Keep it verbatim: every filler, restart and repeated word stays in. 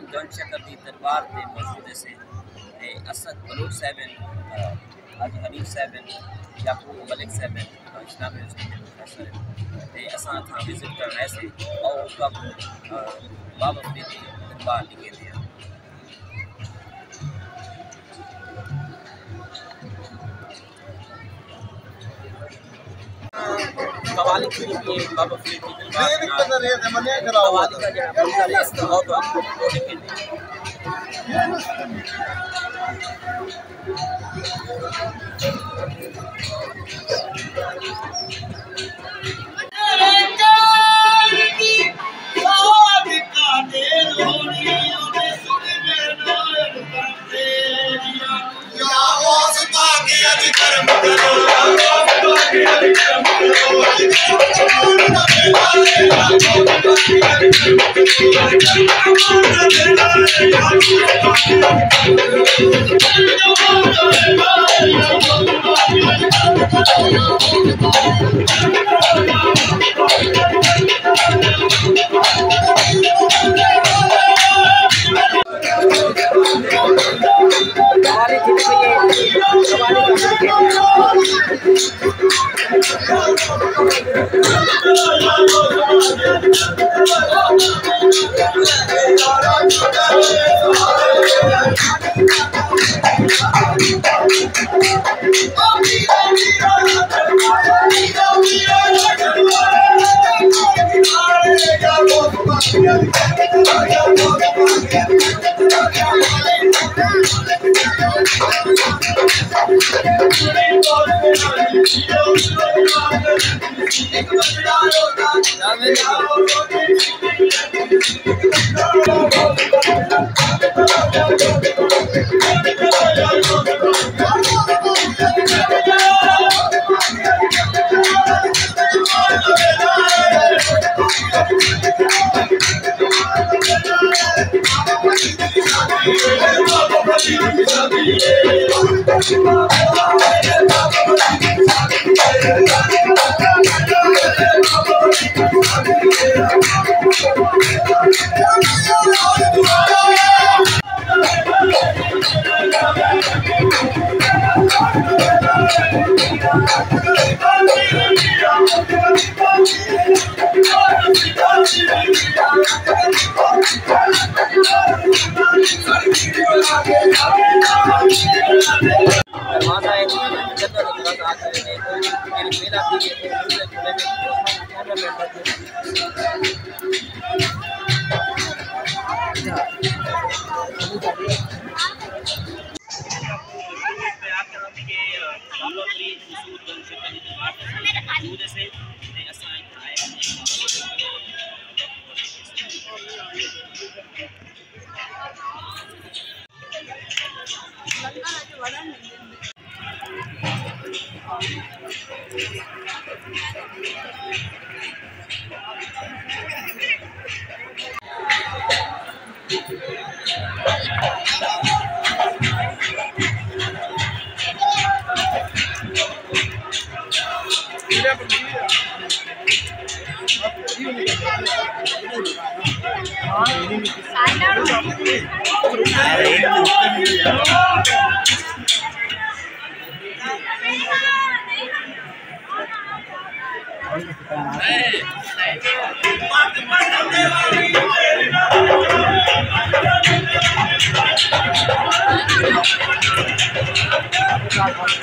Joint शक्कर दी दरबार ते मौजूद से ते असद बलूच साहब हाजी हनीफ साहब याकूब मलिक साहब इस्लामी यूनिवर्सिटी के प्रोफेसर ते असां था विजिट करना से और कब बाबा फरीद दरबार लिखे थे कवाली की बाबा फरीद की दरबार का जो मंजर इस्तेमाल तो आपको लिखे थे Hey!